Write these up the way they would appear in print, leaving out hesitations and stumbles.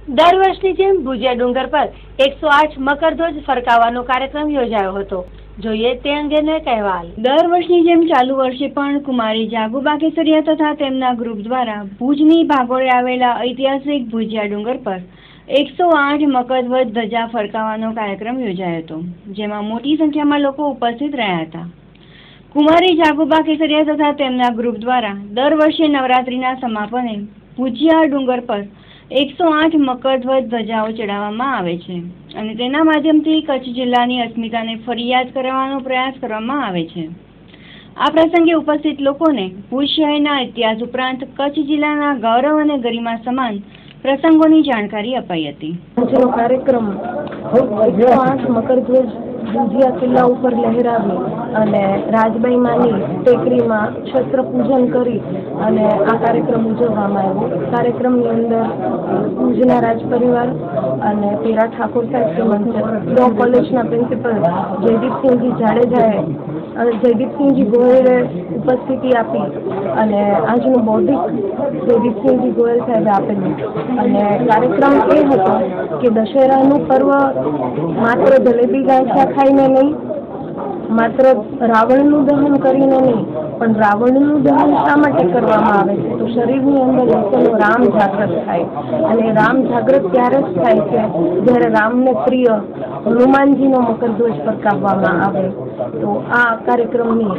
દર વર્ષની જેમ ભુજિયા ડુંગર પર 108 મકરધ્વજ ફરકાવવાનો કાર્યક્રમ યોજાયો હતો। જોઈએ તે અંગેનો એક અહેવાલ। દર વર્ષની જેમ ચાલુ વર્ષે પણ કુમારી જાગુબા કેસરિયા તથા તેમના ગ્રુપ દ્વારા ભુજની ભાગોળે આવેલા ઐતિહાસિક ભુજિયા ડુંગર પર 108 મકરધ્વજ ધજા ફરકાવવાનો કાર્યક્રમ યોજાયો હતો, જેમાં મોટી સંખ્યામાં લોકો ઉપસ્થિત રહ્યા હતા। કુમારી જાગુબા કેસરિયા તથા તેમના ગ્રુપ દ્વારા દર વર્ષે નવરાત્રિના સમાપને ભુજિયા ડુંગર પર 108 મકરધ્વજ ધજાઓ ચડાવવામાં આવે છે અને તેના માધ્યમથી કચ્છ જિલ્લાની અસ્મિતાને ફરી યાદ કરવાનો પ્રયાસ કરવામાં આવે છે। આ પ્રસંગે ઉપસ્થિત લોકોને ભુજ શહેરના ઇતિહાસ ઉપરાંત કચ્છ જિલ્લાના ગૌરવ અને ગરિમા સમાન પ્રસંગોની જાણકારી અપાઈ હતી। આજનો કાર્યક્રમ 108 મકરધ્વજ ભુજિયા કિલ્લા ઉપર લહેરાવી અને રાજબાઈ માની ટેકરીમાં શસ્ત્ર પૂજન કરી અને આ કાર્યક્રમ ઉજવવામાં આવ્યો। કાર્યક્રમની અંદર ભુજના રાજ પરિવાર અને પીરા ઠાકોર સાહેબ તેમજ લો કોલેજના પ્રિન્સિપલ જયદીપસિંહજી જાડેજાએ અને જયદીપસિંહજી ગોયલે ઉપસ્થિતિ આપી અને આજનું બૌદ્ધિક જયદીપસિંહજી ગોયલ સાહેબે આપેલું અને કાર્યક્રમ એ હતો કે દશેરાનું પર્વ માત્ર જલેબી ગાંઠિયા ખાઈને નહીં, માત્ર રાવણનું દહન કરીને નહીં, પણ રાવણનું દહન શા માટે કરવામાં આવે છે તો શરીરની અંદર વિશેનો રામ જાગૃત થાય અને રામ જાગૃત ત્યારે જ થાય છે જ્યારે રામને પ્રિય હનુમાનજીનો મકરધ્વજ ફરકાવવામાં આવે। તો આ કાર્યક્રમની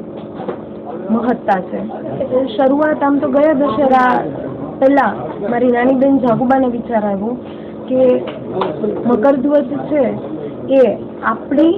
મહત્તા છે। શરૂઆત આમ તો ગયા દશેરા પહેલાં મારી નાની બેન જાગુબાને વિચાર આવ્યો કે મકરધ્વજ છે એ આપણી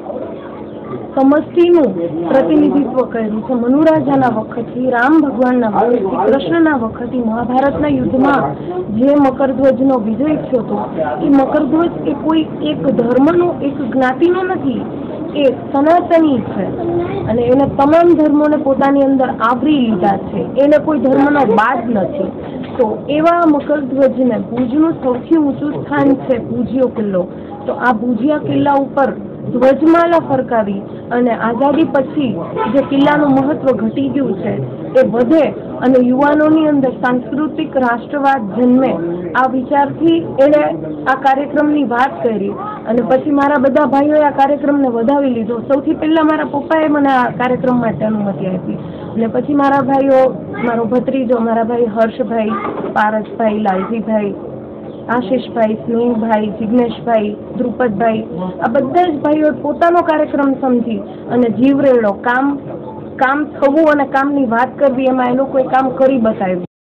સમષ્ટિનું પ્રતિનિધિત્વ કર્યું છે। મનુરાજાના વખતથી, રામ ભગવાનના વખતથી, કૃષ્ણના વખતથી મહાભારતના યુદ્ધમાં જે મકરધ્વજનો વિજય થયો હતો એ મકરધ્વજ એ કોઈ એક ધર્મનો, એક જ્ઞાતિનો નથી, એ સનાતની છે અને એને તમામ ધર્મોને પોતાની અંદર આવરી લીધા છે, એને કોઈ ધર્મનો બાદ નથી। તો એવા મકરધ્વજને ભુજનું સૌથી ઊંચું સ્થાન છે ભુજિયો કિલ્લો। તો આ ભુજિયા કિલ્લા ઉપર ધ્વજમાલા ફરકાવી અને આઝાદી પછી જે કિલ્લાનું મહત્વ ઘટી ગયું છે એ વધે અને યુવાનોની અંદર સાંસ્કૃતિક રાષ્ટ્રવાદ જન્મે, આ વિચારથી એણે આ કાર્યક્રમની વાત કરી અને પછી મારા બધા ભાઈઓએ આ કાર્યક્રમને વધાવી લીધો। સૌથી પહેલાં મારા પપ્પાએ મને આ કાર્યક્રમ માટે અનુમતિ આપી અને પછી મારા ભાઈઓ, મારો ભત્રીજો, મારા ભાઈ હર્ષભાઈ, પારસભાઈ, લાલજીભાઈ, આશીષભાઈ, સ્નેહભાઈ, જિગ્નેશભાઈ, દ્રુપદભાઈ, આ બધા જ ભાઈઓ પોતાનો કાર્યક્રમ સમજી અને જીવરેડો કામ થવું અને કામની વાત કરવી એમાં એ લોકોએ કામ કરી બતાવ્યું